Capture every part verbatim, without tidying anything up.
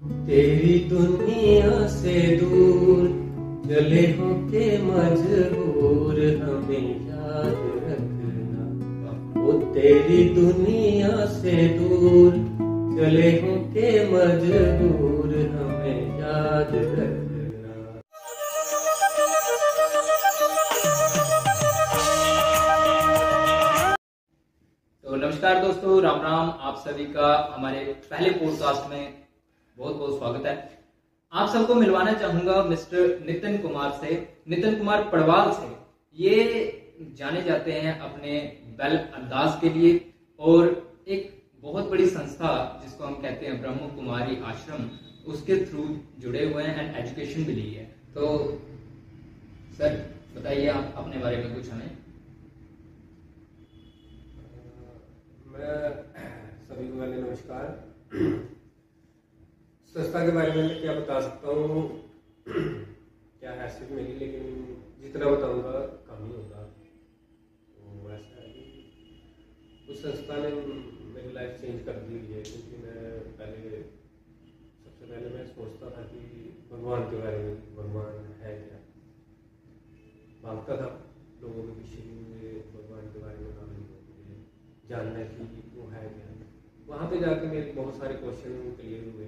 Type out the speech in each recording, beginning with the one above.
तेरी दुनिया से दूर चले हो के मजबूर हमें याद रखना। वो तेरी दुनिया से दूर चले हो के मजबूर हमें याद रखना। तो नमस्कार दोस्तों, राम राम। आप सभी का हमारे पहले पॉडकास्ट में बहुत बहुत स्वागत है। आप सबको मिलवाना चाहूंगा मिस्टर नितिन कुमार से, नितिन कुमार पड़वाल से। ये जाने जाते हैं अपने वेल अंदाज के लिए और एक बहुत बड़ी संस्था जिसको हम कहते हैं ब्रह्म कुमारी आश्रम, उसके थ्रू जुड़े हुए हैं एंड एजुकेशन भी ली है। तो सर बताइए आप अपने बारे में कुछ हमें। मैं सभी को पहले नमस्कार। संस्था के बारे में मैं क्या बता सकता हूँ, क्या हैसियत मेरी, लेकिन जितना बताऊंगा कम ही होगा। तो ऐसा है कि उस संस्था ने मेरी लाइफ चेंज कर दी है, क्योंकि मैं पहले सबसे पहले मैं सोचता था कि भगवान के बारे में, भगवान है क्या, भागता था लोगों के पीछे मुझे भगवान के बारे में जानना है कि वो है क्या। वहाँ पे जाके मेरे बहुत सारे क्वेश्चन क्लियर हुए।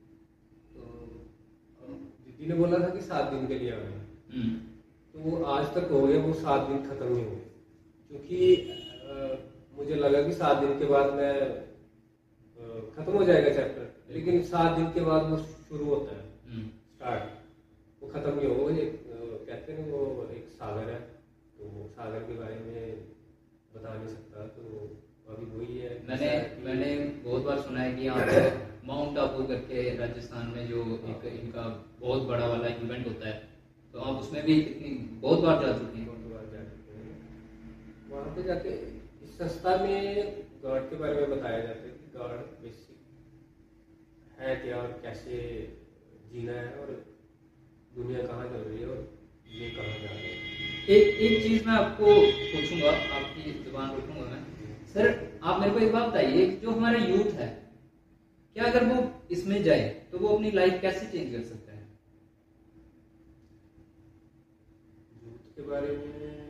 तो दीदी ने बोला था कि सात दिन के लिए आ गए, तो वो आज तक हो गए, वो सात दिन खत्म नहीं हुए। क्योंकि मुझे लगा कि सात दिन के बाद मैं खत्म हो जाएगा चैप्टर, लेकिन सात दिन के बाद वो शुरू होता है, स्टार्ट, वो खत्म नहीं होगा। एक कहते हैं वो एक सागर है, तो सागर के बारे में बता नहीं सकता, तो अभी वही है। मैंने मैंने बहुत बार सुना है कि यहाँ पे माउंट आबू करके राजस्थान में जो एक इनका बहुत बड़ा वाला इवेंट होता है, तो आप उसमें भी कितनी बहुत बार जा चुके हैं? बहुत बार जा चुके हैं। वहाँ पे जाके इस संस्था में गॉड के बारे में बताया जाता है कि गॉड बेसिक है क्या और कैसे जीना है और दुनिया कहाँ चल रही है और ये कहाँ जा रही है। एक एक चीज मैं आपको पूछूंगा, आपकी जुबान रोकूंगा मैं। सर आप मेरे को एक बात बताइए, जो हमारा यूथ है, क्या अगर वो इसमें जाए तो वो अपनी लाइफ कैसे चेंज कर सकता है? यूथ के बारे में,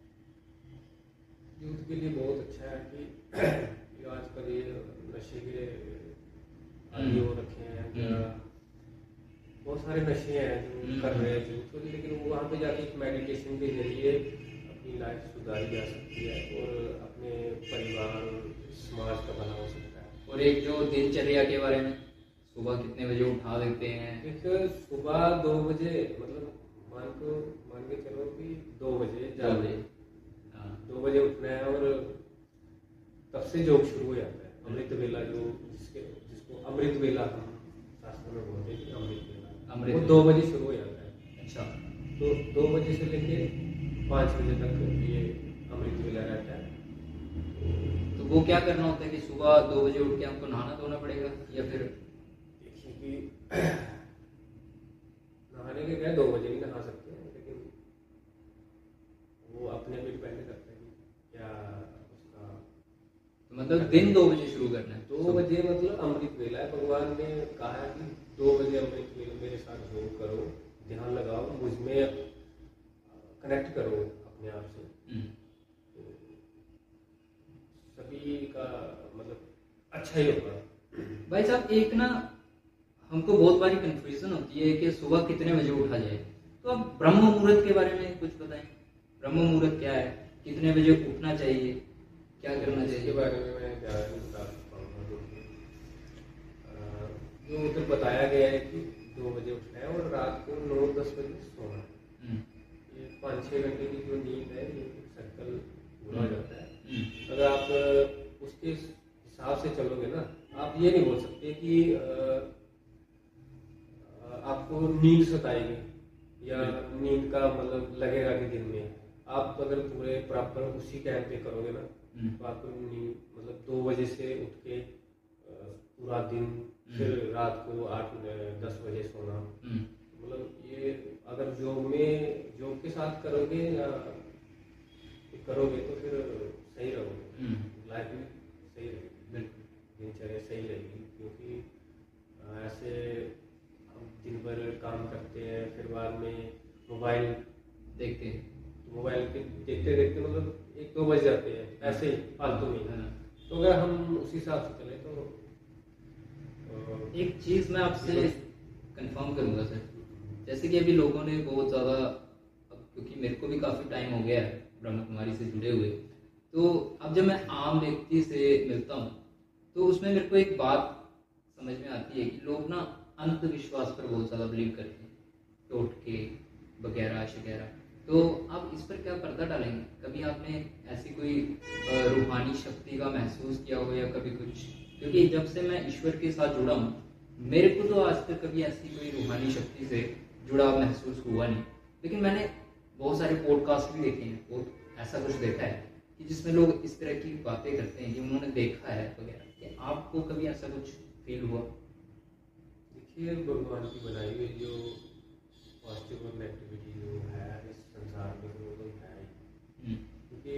यूथ के लिए बहुत अच्छा है कि आजकल ये नशे के आदी हो रखे हैं, बहुत सारे नशे हैं जो कर रहे हैं यूथ, लेकिन वो वहाँ पे जाके एक मेडिटेशन के जरिए अपनी लाइफ सुधारी जा सकती है और अपने परिवार और समाज का भला हो सकता है। और एक जो दिनचर्या के बारे में, सुबह कितने बजे उठा देते हैं? एक सुबह दो बजे, मतलब मान को मान के चलो कि दो बजे दो बजे दो बजे उठना है और तब से योग शुरू हो जाता है। अमृत वेला, जो जिसके जिसको अमृत वेला हम शास्त्र में बोलते हैं कि अमृत वेला, अमृत वो दो बजे शुरू हो जाता है। अच्छा, तो दो बजे से लेके पाँच बजे तक ये अमृत वेला रहता है। तो वो क्या करना होता है कि सुबह दो बजे उठ के हमको नहाना धोना पड़ेगा, या फिर देखिए कि नहाने के क्या दो बजे भी नहा सकते हैं, लेकिन वो अपने पे डिपेंड करता है कि क्या उसका, तो मतलब दिन दो बजे शुरू करना है। दो बजे मतलब अमृत वेला है। भगवान ने कहा है कि दो बजे अमृत वेला मेरे साथ योग करो, ध्यान लगाओ, मुझ में कनेक्ट करो अपने आप से। तो सभी का मतलब अच्छा ही होगा। भाई साहब, एक ना हमको बहुत बारी कंफ्यूजन होती है कि सुबह कितने बजे उठा जाए, तो आप ब्रह्म मुहूर्त के बारे में कुछ बताएं। ब्रह्म मुहूर्त क्या है, कितने बजे उठना चाहिए, क्या करना चाहिए? इसके बारे में मैं ज़्यादा नहीं बता पाऊँगा, क्योंकि जो उधर बताया गया है कि दो बजे उठना है और रात को नौ दस बजे सोना है। ये पाँच छः घंटे की जो नींद है, ये सर्कल पूरा हो जाता है। अगर आप उसके हिसाब से चलोगे ना, आप ये नहीं बोल सकते कि आपको नींद सताएगी या नींद का मतलब लगेगा कि दिन में आप अगर पूरे प्रॉपर उसी टाइम पे करोगे ना, तो आपको नींद मतलब दो बजे से उठ के पूरा दिन, फिर रात को आठ दस बजे सोना, मतलब ये अगर जॉब में जॉब के साथ करोगे या करोगे तो फिर सही रहोगे, लाइफ में सही रहेगी, दिनचर्या सही रहेगी। क्योंकि ऐसे फिर बाद में मोबाइल देखते हैं। तो मोबाइल पे देखते देखते मतलब एक दो बज जाते हैं ऐसे ही फालतू में। हाँ। तो अगर हम उस हिसाब से चले तो अ, एक चीज मैं आपसे कंफर्म करूंगा सर, जैसे कि अभी लोगों ने बहुत ज़्यादा, अब क्योंकि मेरे को भी काफ़ी टाइम हो गया है ब्रह्म कुमारी से जुड़े हुए, तो अब जब मैं आम व्यक्ति से मिलता हूँ तो उसमें मेरे को एक बात समझ में आती है कि लोग ना अंधविश्वास पर बहुत ज़्यादा बिलीव करते हैं, टोटके वगैरह शगैरह। तो आप इस पर क्या पर्दा डालेंगे? कभी आपने ऐसी कोई अ, रूहानी शक्ति का महसूस किया हो या कभी कुछ? क्योंकि जब से मैं ईश्वर के साथ जुड़ा हूँ, मेरे को तो आज तक कभी ऐसी कोई रूहानी शक्ति से जुड़ा महसूस हुआ नहीं। लेकिन मैंने बहुत सारे पॉडकास्ट भी देखे हैं, बहुत ऐसा कुछ देखा है कि जिसमें लोग इस तरह की बातें करते हैं कि उन्होंने देखा है वगैरह। कि आपको कभी ऐसा कुछ फील हुआ? देखिए, भगवान की बनाई हुई जो पॉजिटिव और नेगेटिविटी जो है इस संसार में वो तो है ही। क्योंकि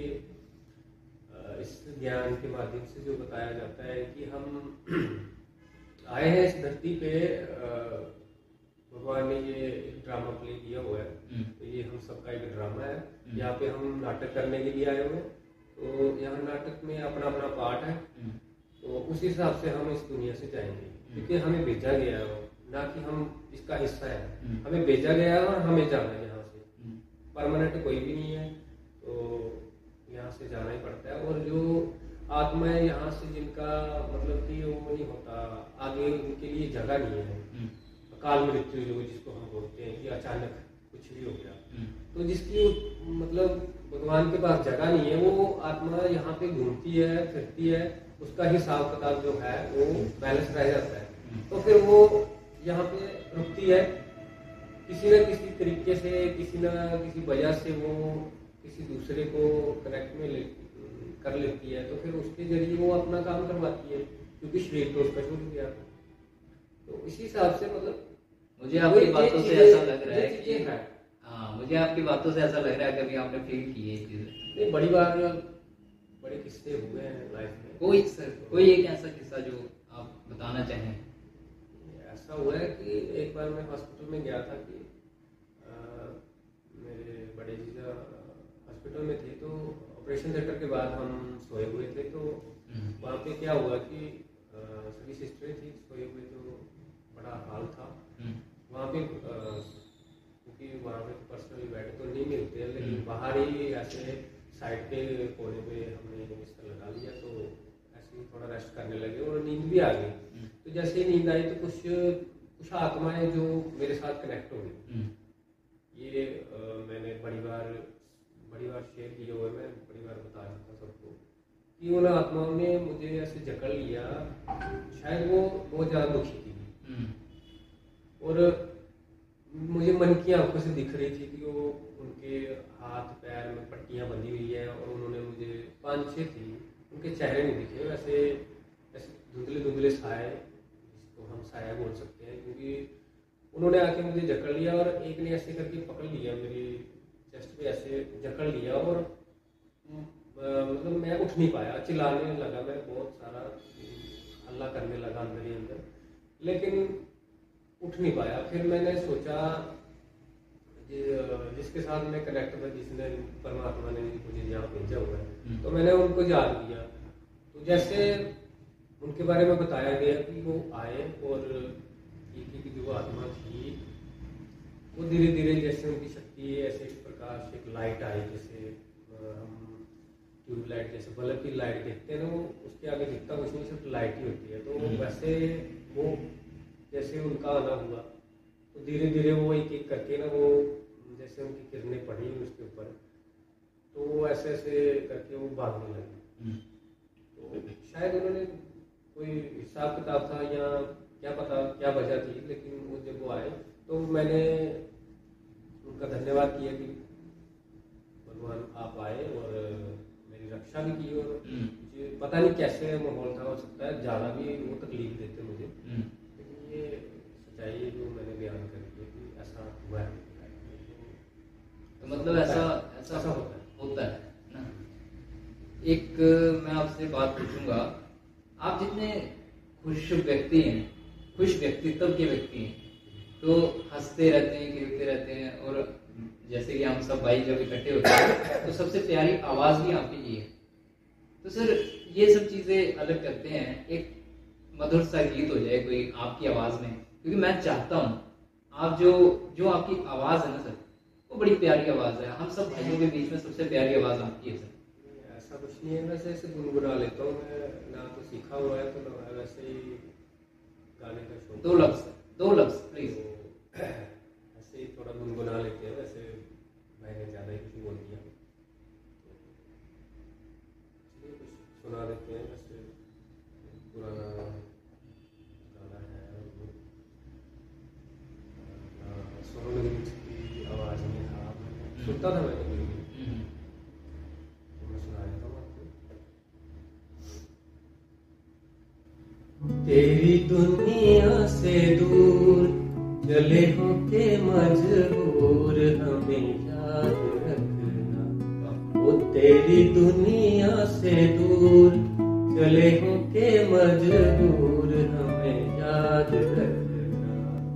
अ, इस ज्ञान के माध्यम से जो बताया जाता है कि हम आए हैं इस धरती पे, अ, भगवान ने ये एक ड्रामा प्ले किया हुआ है। तो ये हम सबका एक ड्रामा है। यहाँ पे हम नाटक करने के लिए आए हुए हैं। तो यहाँ नाटक में अपना अपना पार्ट है। तो उस हिसाब से हम इस दुनिया से जाएंगे, क्योंकि हमें भेजा गया है, ना कि हम इसका हिस्सा है। हमें भेजा गया है और हमें जाना है यहाँ से। परमानेंट कोई भी नहीं है, तो यहाँ से जाना ही पड़ता है। और जो आत्माएं यहाँ से जिनका मतलब कि वो नहीं होता, आगे उनके लिए जगह नहीं है। अकाल मृत्यु जो जिसको हम बोलते हैं कि अचानक कुछ भी हो गया, तो जिसकी मतलब भगवान के पास जगह नहीं है, वो आत्मा यहाँ पे घूमती है फिरती है, उसका हिसाब किताब जो है वो बैलेंस रह जाता है। तो फिर वो यहाँ पे रुकती है, किसी न किसी तरीके से, किसी न किसी वजह से वो किसी दूसरे को कनेक्ट में ले, कर लेती है। तो फिर उसके जरिए वो अपना काम करवाती है, क्योंकि शरीर तो उसका छूट गया। तो इसी हिसाब से मतलब मुझे आपकी बातों से ऐसा लग रहा है कि हाँ, मुझे आपकी बातों से ऐसा लग रहा है कभी आपने फील की है चीजें। नहीं, बड़ी बार बड़े किस्से हुए हैं लाइफ में। कोई सर कोई एक ऐसा किस्सा जो आप बताना चाहें? ऐसा हुआ है कि एक बार मैं हॉस्पिटल में गया था कि आ, मेरे बड़े जीजा हॉस्पिटल में थे। तो ऑपरेशन थिएटर के बाद हम सोए हुए थे। तो वहाँ पे क्या हुआ कि आ, सभी सिस्टरें थी सोए हुए, तो बड़ा हाल था वहाँ पे। क्योंकि वहाँ पे पर्सनल बेड तो नहीं मिलते हैं, लेकिन बाहर ही ऐसे साइड के कोने पे हमने बिस्तर लगा लिया। तो ऐसे ही थोड़ा रेस्ट करने लगे और नींद भी आ गई। तो जैसे ही नींद आई तो कुछ कुछ आत्माएं जो मेरे साथ कनेक्ट हो गई। ये आ, मैंने बड़ी बार बड़ी बार शेयर किया हुआ है, मैं बड़ी बार बता चुका सबको कि उन आत्माओं ने मुझे ऐसे जकड़ लिया। शायद वो बहुत ज़्यादा दुखी थी और मुझे मन की आंखों से दिख रही थी कि वो उनके हाथ पैर में पट्टियां बंधी हुई है। और उन्होंने मुझे पाँच छः थी, उनके चेहरे नहीं दिखे, वैसे ऐसे धुंधले धुंधले साए, जिसको हम साया बोल सकते हैं। क्योंकि उन्होंने आके मुझे जकड़ लिया और एक ने ऐसे करके पकड़ लिया, मेरी चेस्ट पे ऐसे जकड़ लिया। और मतलब मैं उठ नहीं पाया, चिल्लाने लगा मैं, बहुत सारा हल्ला करने लगा अंदर ही अंदर, लेकिन उठ नहीं पाया। फिर मैंने सोचा जिसके साथ मैं कनेक्ट था, जिसने परमात्मा ने मुझे यहाँ भेजा हुआ है, तो मैंने उनको याद किया। तो जैसे उनके बारे में बताया गया कि वो आए और एक की जो आत्मा थी वो धीरे धीरे जैसे उनकी शक्ति ऐसे एक प्रकाश, एक लाइट आई, जैसे हम ट्यूबलाइट जैसे बल्ब की लाइट देखते हैं ना, वो उसके आगे दिखता कुछ नहीं, सिर्फ लाइट ही होती है। तो वैसे वो जैसे उनका आना हुआ तो धीरे धीरे वो एक एक करके ना, वो जैसे उनकी किरणें पड़ी उसके ऊपर, तो वो ऐसे ऐसे करके वो भागने लगी। तो शायद उन्होंने कोई हिसाब किताब था या क्या पता क्या वजह थी, लेकिन वो जब वो आए तो मैंने उनका धन्यवाद किया कि भगवान आप आए और मेरी रक्षा भी की। और मुझे पता नहीं कैसे माहौल था, हो सकता है ज़्यादा भी वो तकलीफ देते मुझे, लेकिन ये सच्चाई है जो मैंने बयान करी है कि ऐसा हुआ है। तो मतलब ऐसा ऐसा ऐसा होता है होता है ना। एक मैं आपसे बात पूछूंगा, आप जितने खुश व्यक्ति हैं, खुश व्यक्तित्व के व्यक्ति हैं, तो हंसते रहते हैं, खेलते रहते हैं, और जैसे कि हम सब भाई जब इकट्ठे होते हैं तो सबसे प्यारी आवाज़ भी आपकी ये है। तो सर ये सब चीज़ें अलग करते हैं, एक मधुर सा गीत हो जाए कोई आपकी आवाज़ में, क्योंकि मैं चाहता हूँ आप जो जो आपकी आवाज़ है ना सर, वो बड़ी प्यारी आवाज़ है। हम सब भाइयों के बीच में सबसे प्यारी आवाज़ आपकी है सर। ऐसा कुछ नहीं है, वैसे ऐसे गुनगुना लेता हूँ मैं, ना तो सीखा हुआ है तो ना वैसे ही गाने का शौक। दो लफ्ज़ दो लफ्ज़ प्लीज़। ऐसे ही थोड़ा गुनगुना लेते हैं, वैसे मैंने ज़्यादा ही कुछ बोल दिया, तो कुछ सुना देते हैं। वैसे पुराना गाना है वो, सोनू निगम की आवाज़ में था, सुनता था मैंने भी, तो मैं सुना देता हूँ आपको। तेरी दुनिया से दूर चले हो के मजबूर हमें याद रखना, वो तेरी दुनिया से दूर चले हो के मजबूर हमें याद रखना।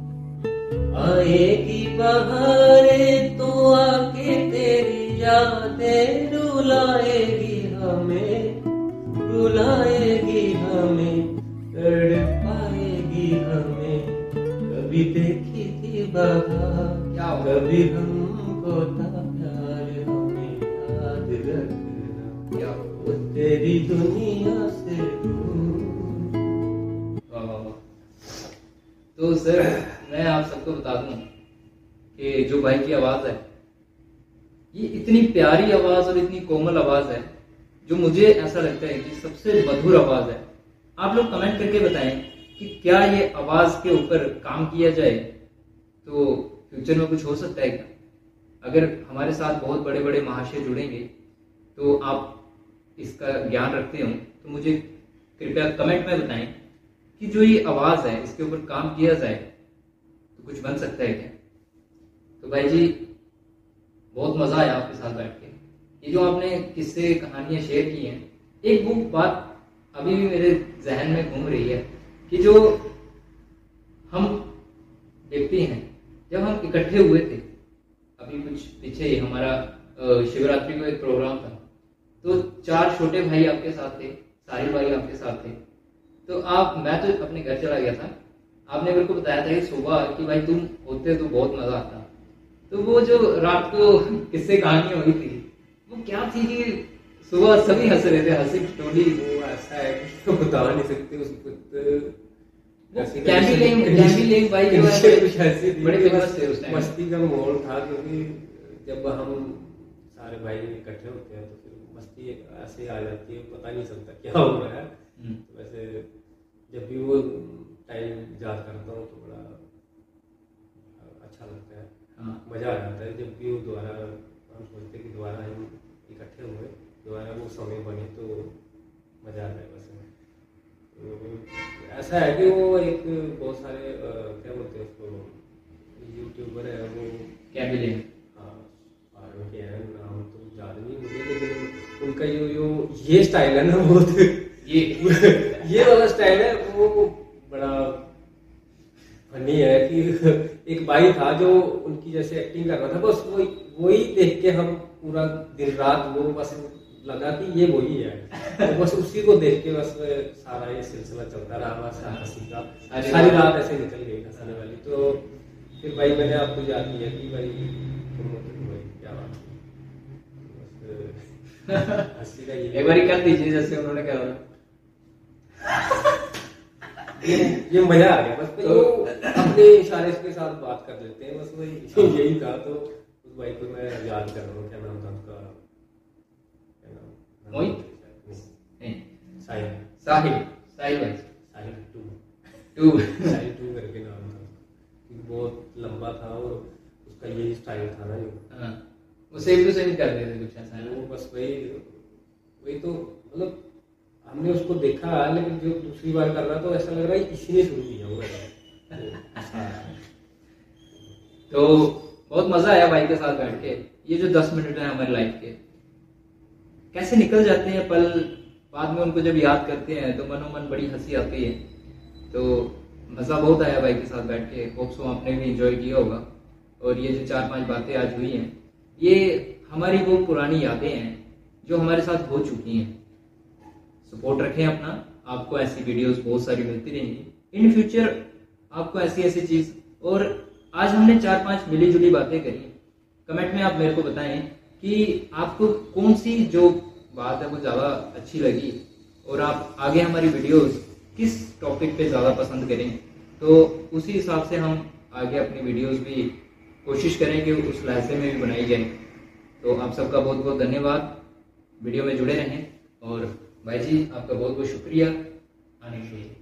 आएगी बहारें तो आके तेरी यादें रुलाएगी हमें, रुलाएगी हमें, तड़पाएगी हमें। कभी देखी थी बहार, कभी हमको था प्यार, हमें याद रखना, क्या वो तेरी दुनिया से दूर। तो सर मैं आप सबको बता दूं कि जो भाई की आवाज़ है, ये इतनी प्यारी आवाज़ और इतनी कोमल आवाज़ है, जो मुझे ऐसा लगता है कि सबसे मधुर आवाज़ है। आप लोग कमेंट करके बताएं कि क्या ये आवाज़ के ऊपर काम किया जाए तो फ्यूचर में कुछ हो सकता है क्या? अगर हमारे साथ बहुत बड़े बड़े महाशय जुड़ेंगे तो आप इसका ज्ञान रखते हो तो मुझे कृपया कमेंट में बताएं कि जो ये आवाज़ है इसके ऊपर काम किया जाए तो कुछ बन सकता है क्या? तो भाई जी बहुत मज़ा आया आपके साथ बैठ के। ये जो आपने किस्से कहानियाँ शेयर की हैं, एक वो बात अभी भी मेरे जहन में घूम रही है कि जो हम व्यक्ति हैं, जब हम इकट्ठे हुए थे, अभी कुछ पीछे ही हमारा शिवरात्रि को एक प्रोग्राम था, तो चार छोटे भाई आपके साथ थे, सारे भाई आपके साथ थे। तो आप मैं तो अपने घर चला गया था, आपने मेरे को बताया था कि सुबह कि भाई तुम होते तो बहुत मजा आता। तो वो जो रात को किस्से कहानियां हुई थी वो क्या थी कि सुबह सभी हंस रहे थे, हंसी टोली। वो ऐसा है कि तो बता नहीं सकते उसको, कैंडी लेंग कैंडी लेंग भाई जो है कुछ ऐसी थी, बड़े फेमस थे उस टाइम। मस्ती का माहौल था, क्योंकि जब हम सारे भाई इकट्ठे होते हैं तो फिर मस्ती ऐसे आ जाती है, पता नहीं चलता क्या हो रहा है। तो वैसे जब भी वो टाइम याद करता हूँ तो बड़ा अच्छा लगता है, हाँ मजा आ जाता है। जब भी वो दोबारा हम सोचते हैं कि दोबारा हम इकट्ठे हुए, दोबारा वो समय बने तो मजा आता है। वैसे तो ऐसा है कि वो एक बहुत सारे क्या बोलते हैं उसको, यूट्यूबर है वो क्या मिले, हाँ आर्मी के हैं, नाम तो याद नहीं मुझे, लेकिन उनका जो जो ये स्टाइल है ना, बहुत ये ये वाला स्टाइल है, वो बड़ा फनी है कि एक भाई था जो उनकी जैसे एक्टिंग कर रहा था, बस वही वही देख के हम पूरा दिन रात वो बस लगा कि ये वही है, तो बस उसी को देख के बस सारा ये सिलसिला चलता रहा, बस हंसी का सारी रात ऐसे निकल गई हंसने वाली। तो फिर भाई मैंने आपको याद किया कि भाई तुम होते तो भाई क्या बात है, हंसी का ये एक बार कर दीजिए जैसे उन्होंने कहा। ये ये मजा आ गया, बस तो अपने इशारे के साथ बात कर लेते हैं, बस वही यही था। तो उस भाई को मैं याद कर रहा हूँ, क्या नाम था उसका, क्या नाम, मोहित नहीं साहिल साहिल साहिल भाई Sahil two two Sahil two करके नाम था, क्योंकि बहुत लंबा था और उसका यही स्टाइल था ना जो, हाँ वो सेम टू सेम कर देते कुछ ऐसा है। वो बस वही वही तो मतलब हमने उसको देखा, लेकिन जो दूसरी बार कर रहा तो ऐसा लग रहा है इसी ने शुरू किया हुआ है। तो बहुत मजा आया भाई के साथ बैठ के। ये जो दस मिनट है हमारी लाइफ के कैसे निकल जाते हैं पल, बाद में उनको जब याद करते हैं तो मनोमन बड़ी हंसी आती है। तो मज़ा बहुत आया भाई के साथ बैठ के। होप सो आपने भी इंजॉय किया होगा। और ये जो चार पांच बातें आज हुई हैं, ये हमारी वो पुरानी यादें हैं जो हमारे साथ हो चुकी हैं। सपोर्ट रखें अपना, आपको ऐसी वीडियोस बहुत सारी मिलती रहेंगी इन फ्यूचर, आपको ऐसी ऐसी चीज़। और आज हमने चार पांच मिली जुली बातें करी। कमेंट में आप मेरे को बताएं कि आपको कौन सी जो बात है वो ज़्यादा अच्छी लगी और आप आगे हमारी वीडियोस किस टॉपिक पे ज़्यादा पसंद करें, तो उसी हिसाब से हम आगे अपनी वीडियोस भी कोशिश करें कि उस लहजे में भी बनाई जाए। तो आप सबका बहुत बहुत धन्यवाद, वीडियो में जुड़े रहें। और भाई जी आपका बहुत बहुत शुक्रिया आने के लिए।